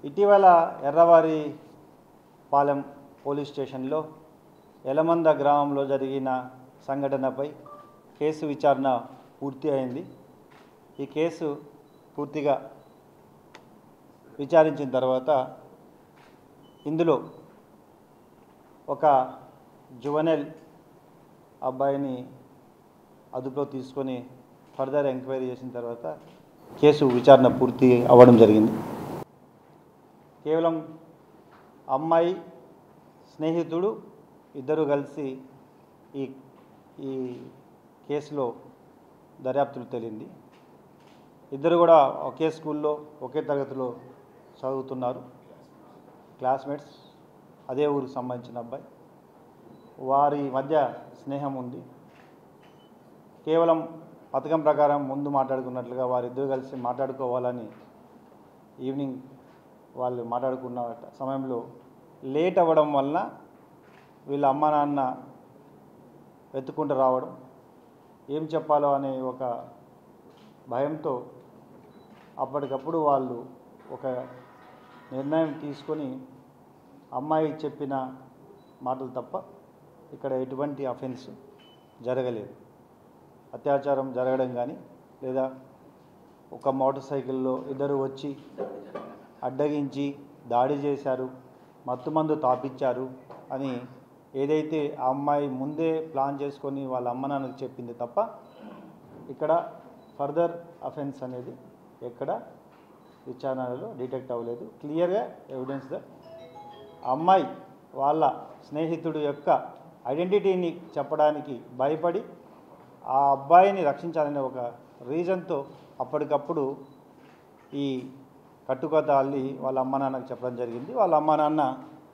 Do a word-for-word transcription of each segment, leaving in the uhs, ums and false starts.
ఇటీవల ఎర్రవారి పాలెం పోలీస్ స్టేషన్లో ఎలమంద గ్రామంలో జరిగిన సంఘటనపై కేసు విచారణ పూర్తి అయింది. ఈ కేసు పూర్తిగా విచారించిన తర్వాత ఇందులో ఒక జువెనైల్ అబ్బాయిని అదుపులో తీసుకొని ఫర్దర్ ఎంక్వైరీ చేసిన తర్వాత కేసు విచారణ పూర్తి అవ్వడం జరిగింది. కేవలం అమ్మాయి స్నేహితుడు ఇద్దరు కలిసి ఈ ఈ కేసులో దర్యాప్తులు తేలింది. ఇద్దరు కూడా ఒకే స్కూల్లో ఒకే తరగతిలో చదువుతున్నారు, క్లాస్మేట్స్, అదే ఊరికి సంబంధించిన అబ్బాయి. వారి మధ్య స్నేహం ఉంది. కేవలం పథకం ప్రకారం ముందు మాట్లాడుకున్నట్లుగా వారిద్దరు కలిసి మాట్లాడుకోవాలని ఈవినింగ్ వాళ్ళు మాట్లాడుకున్న సమయంలో లేట్ అవ్వడం వలన వీళ్ళ అమ్మ నాన్న వెతుక్కుంటూ రావడం, ఏం చెప్పాలో అనే ఒక భయంతో అప్పటికప్పుడు వాళ్ళు ఒక నిర్ణయం తీసుకొని అమ్మాయి చెప్పిన మాటలు తప్ప ఇక్కడ ఎటువంటి అఫెన్స్ జరగలేదు. అత్యాచారం జరగడం కానీ లేదా ఒక మోటార్ సైకిల్లో ఇద్దరు వచ్చి అడ్డగించి దాడి చేశారు, మత్తుమందు తాపించారు అని ఏదైతే ఆ అమ్మాయి ముందే ప్లాన్ చేసుకొని వాళ్ళ అమ్మ నాన్నకు చెప్పింది తప్ప ఇక్కడ ఫర్దర్ అఫెన్స్ అనేది ఎక్కడ విచారణలో డిటెక్ట్ అవ్వలేదు. క్లియర్గా ఎవిడెన్స్ ద అమ్మాయి వాళ్ళ స్నేహితుడు యొక్క ఐడెంటిటీని చెప్పడానికి భయపడి ఆ అబ్బాయిని రక్షించాలనే ఒక రీజన్తో అప్పటికప్పుడు ఈ కట్టుకథ అల్లి వాళ్ళ అమ్మ నాన్నకు చెప్పడం జరిగింది. వాళ్ళ అమ్మ నాన్న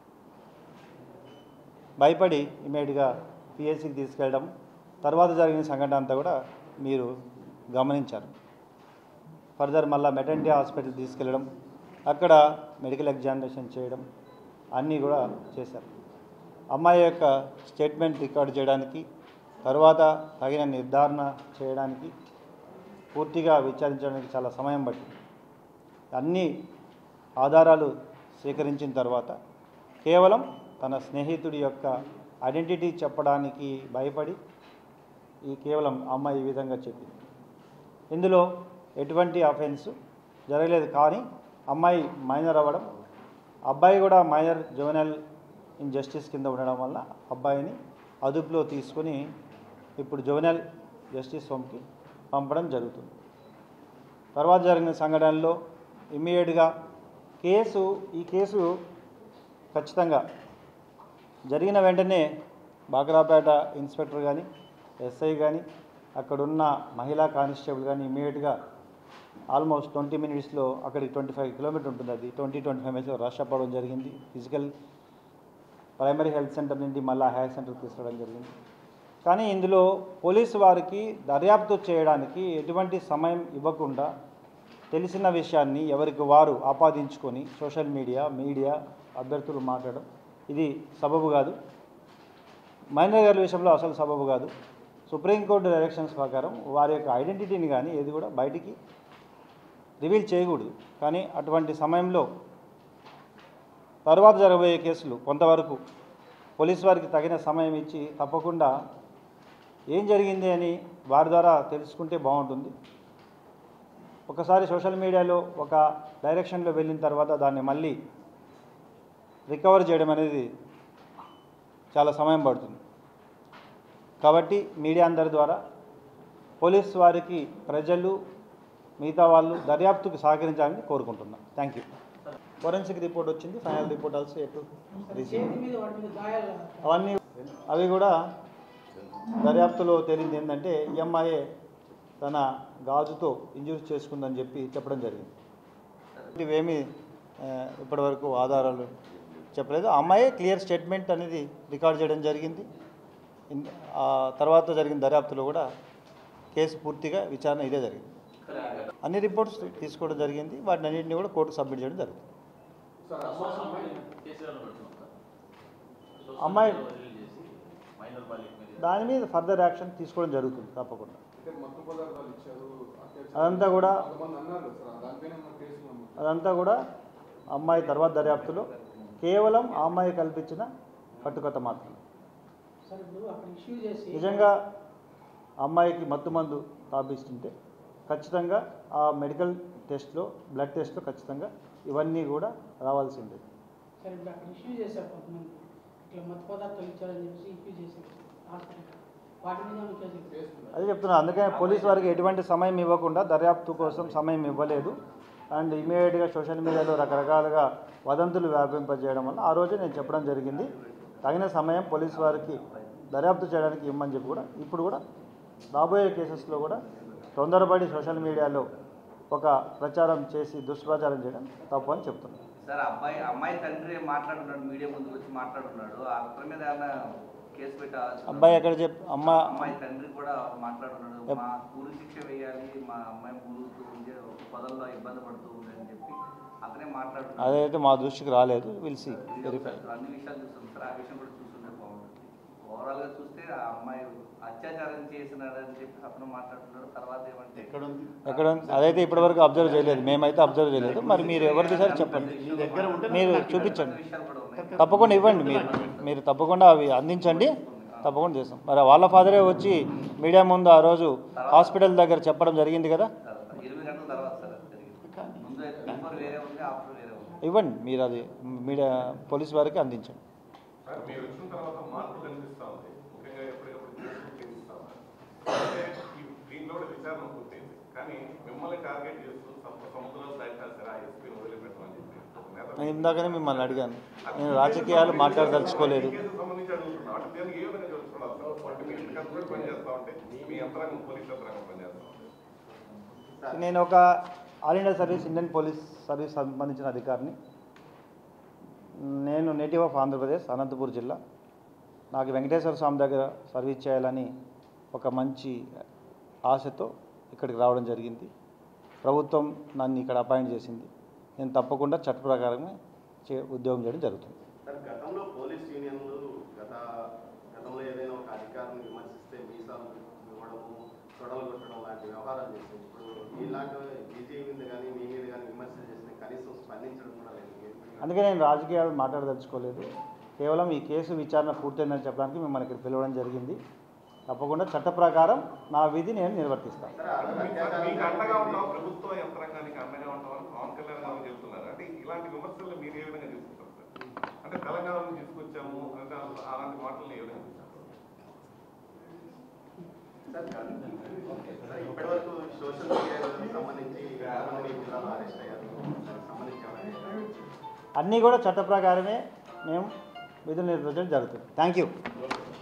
భయపడి ఇమీడియట్గా పిహెచ్సికి తీసుకెళ్ళడం, తర్వాత జరిగిన సంఘటన అంతా కూడా మీరు గమనించారు. ఫర్దర్ మళ్ళీ మెటర్నిటీ హాస్పిటల్ తీసుకెళ్ళడం, అక్కడ మెడికల్ ఎగ్జామినేషన్ చేయడం అన్నీ కూడా చేశారు. అమ్మాయి యొక్క స్టేట్మెంట్ రికార్డ్ చేయడానికి, తర్వాత తగిన నిర్ధారణ చేయడానికి, పూర్తిగా విచారించడానికి చాలా సమయం పట్టింది. అన్ని ఆధారాలు సేకరించిన తర్వాత కేవలం తన స్నేహితుడి యొక్క ఐడెంటిటీ చెప్పడానికి భయపడి ఈ కేవలం అమ్మాయి ఈ విధంగా చెప్పింది. ఇందులో ఎటువంటి అఫెన్స్ జరగలేదు. కానీ అమ్మాయి మైనర్ అవ్వడం, అబ్బాయి కూడా మైనర్ జువెనైల్ ఇన్జస్టిస్ కింద ఉండడం వల్ల అబ్బాయిని అదుపులో తీసుకొని ఇప్పుడు జువెనైల్ జస్టిస్ హోమ్కి పంపడం జరుగుతుంది. తర్వాత జరిగిన సంఘటనలో ఇమ్మీడియట్గా కేసు ఈ కేసు ఖచ్చితంగా జరిగిన వెంటనే బాక్రాపేట ఇన్స్పెక్టర్ కానీ ఎస్ఐ కానీ అక్కడున్న మహిళా కానిస్టేబుల్ కానీ ఇమ్మీడియట్గా ఆల్మోస్ట్ ట్వంటీ మినిట్స్లో అక్కడికి ట్వంటీ ఫైవ్ కిలోమీటర్ ఉంటుంది, అది ట్వంటీ ట్వంటీ ఫైవ్ మినిట్స్లో రష్ అవ్వడం జరిగింది. ఫిజికల్ ప్రైమరీ హెల్త్ సెంటర్ నుండి మళ్ళీ హెల్త్ సెంటర్కి తీసుకురావడం జరిగింది. కానీ ఇందులో పోలీసు వారికి దర్యాప్తు చేయడానికి ఎటువంటి సమయం ఇవ్వకుండా తెలిసిన విషయాన్ని ఎవరికి వారు ఆపాదించుకొని సోషల్ మీడియా మీడియా అభ్యర్థులు మాట్లాడడం ఇది సబబు కాదు. మైనర్ గారి విషయంలో అసలు సబబు కాదు. సుప్రీంకోర్టు డైరెక్షన్స్ ప్రకారం వారి యొక్క ఐడెంటిటీని కానీ ఏది కూడా బయటికి రివీల్ చేయకూడదు. కానీ అటువంటి సమయంలో తర్వాత జరగబోయే కేసులు కొంతవరకు పోలీసు వారికి తగిన సమయం ఇచ్చి తప్పకుండా ఏం జరిగింది అని వారి ద్వారా తెలుసుకుంటే బాగుంటుంది. ఒకసారి సోషల్ మీడియాలో ఒక డైరెక్షన్లో వెళ్ళిన తర్వాత దాన్ని మళ్ళీ రికవర్ చేయడం అనేది చాలా సమయం పడుతుంది. కాబట్టి మీడియా అందరి ద్వారా పోలీస్ వారికి ప్రజలు మిగతా వాళ్ళు దర్యాప్తుకు సహకరించాలని కోరుకుంటున్నాను. Thank you. ఫోరెన్సిక్ రిపోర్ట్ వచ్చింది, ఫైనల్ రిపోర్ట్ ఆల్సో ఎటు అవన్నీ అవి కూడా దర్యాప్తులో తేలింది. ఏంటంటే ఈఎంఐఏ తన గాజుతో ఇంజూరీ చేసుకుందని చెప్పి చెప్పడం జరిగింది. ఇవేమీ ఇప్పటివరకు ఆధారాలు చెప్పలేదు. అమ్మాయి క్లియర్ స్టేట్మెంట్ అనేది రికార్డ్ చేయడం జరిగింది. ఆ తర్వాత జరిగిన దర్యాప్తులో కూడా కేసు పూర్తిగా విచారణ ఇదే జరిగింది. అన్ని రిపోర్ట్స్ తీసుకోవడం జరిగింది. వాటిని అన్నింటినీ కూడా కోర్టుకు సబ్మిట్ చేయడం జరిగింది. అమ్మాయి దాని మీద ఫర్దర్ యాక్షన్ తీసుకోవడం జరుగుతుంది తప్పకుండా. అదంతా కూడా అదంతా కూడా అమ్మాయి తర్వాత దర్యాప్తులో కేవలం ఆ అమ్మాయి కల్పించిన కట్టుకథ మాత్రమే. నిజంగా అమ్మాయికి మత్తు మందు తాపిస్తుంటే ఖచ్చితంగా ఆ మెడికల్ టెస్ట్లో బ్లడ్ టెస్ట్లో ఖచ్చితంగా ఇవన్నీ కూడా రావాల్సి ఉండేది. అదే చెప్తున్నా, అందుకనే పోలీసు వారికి ఎటువంటి సమయం ఇవ్వకుండా దర్యాప్తు కోసం సమయం ఇవ్వలేదు. అండ్ ఇమీడియట్గా సోషల్ మీడియాలో రకరకాలుగా వదంతులు వ్యాపింపజేయడం వల్ల ఆ రోజే నేను చెప్పడం జరిగింది, తగిన సమయం పోలీసు వారికి దర్యాప్తు చేయడానికి ఇవ్వమని చెప్పి కూడా ఇప్పుడు కూడా రాబోయే కేసెస్లో కూడా తొందరపడి సోషల్ మీడియాలో ఒక ప్రచారం చేసి దుష్ప్రచారం చేయడం తప్పు అని చెప్తున్నాను. సార్, అబ్బాయి అమ్మాయి తండ్రి మాట్లాడుతున్నాడు, మీడియా ముందుకు వచ్చి మాట్లాడుతున్నాడు, అతని మీద ఏమైనా కేసు పెట్టాలి? అబ్బాయి ఎక్కడ చెప్పి అమ్మ అమ్మాయి తండ్రి కూడా మాట్లాడుతున్నాడు, మా ఊరు శిక్ష వేయాలి, మా అమ్మాయి ఊరుతూ ఉంటే పదల్లో ఇబ్బంది పడుతూ ఉంది అని చెప్పి అతనే మాట్లాడుతున్నాడు. అదైతే మా దృష్టికి రాలేదు, పిలిచి అన్ని విషయాలు చూస్తాం సార్, ఆ విషయం కూడా చూస్తుంటే బాగుంటుంది. ఓవరాల్గా చూస్తే ఆ అమ్మాయి అత్యాచారం చేసినాడు అని చెప్పి అతను మాట్లాడుతున్నాడు. తర్వాత ఏమంటే ఎక్కడ అదైతే ఇప్పటివరకు అబ్జర్వ్ చేయలేదు, మేమైతే అబ్జర్వ్ చేయలేదు. మరి మీరు ఎవరిది సార్ చెప్పండి, మీరు చూపించండి, తప్పకుండా ఇవ్వండి, మీరు మీరు తప్పకుండా అవి అందించండి, తప్పకుండా చేస్తాం. మరి వాళ్ళ ఫాదరే వచ్చి మీడియా ముందు ఆ రోజు హాస్పిటల్ దగ్గర చెప్పడం జరిగింది కదా, ఇవ్వండి మీరు, అది మీడియా పోలీస్ వారికి అందించండి. నేను ఇందాకనే మిమ్మల్ని అడిగాను, నేను రాజకీయాలు మాట్లాడదలుచుకోలేదు. నేను ఒక all India service Indian police service సంబంధించిన అధికారిని. నేను నేటివ్ ఆఫ్ ఆంధ్రప్రదేశ్, అనంతపూర్ జిల్లా. నాకు వెంకటేశ్వర స్వామి దగ్గర సర్వీస్ చేయాలని ఒక మంచి ఆశతో ఇక్కడికి రావడం జరిగింది. ప్రభుత్వం నన్ను ఇక్కడ అపాయింట్ చేసింది, నేను తప్పకుండా చట్ట ప్రకారమే చే ఉద్యోగం చేయడం జరుగుతుంది. సార్, గతంలో పోలీస్ యూనియన్లు గత గతంలో ఏదైనా ఒక అధికారాన్ని విమర్శిస్తే మీసాలు ఇవ్వడము, తొడలు కొట్టడం లాంటి వ్యవహారాలు చేస్తాయి. ఇప్పుడు ఇలాంటి బీజేపీ మీద కానీ మీ మీద కానీ విమర్శలు చేస్తే కనీసం స్పందించడం కూడా లేదు. అందుకే నేను రాజకీయాలు మాట్లాడదలుచుకోలేదు, కేవలం ఈ కేసు విచారణ పూర్తయిందని చెప్పడానికి మిమ్మల్ని ఇక్కడ పిలవడం జరిగింది. తప్పకుండా చట్ట ప్రకారం నా విధి నేను నిర్వర్తిస్తాను. ఇలాంటి విమర్శలు మీరు ఏ విధంగా తీసుకుంటారు సార్? అంటే తెలంగాణలో తీసుకొచ్చాము అంటే అలాంటి మాటలు ఏ విధంగా సార్, ఇప్పటివరకు సోషల్ మీడియాకి సంబంధించి జిల్లాలో అరెస్ట్ అయ్యారు, సంబంధించి అన్నీ కూడా చట్ట ప్రకారమే మేము విధులు నిర్వహించడం జరుగుతుంది. Thank you.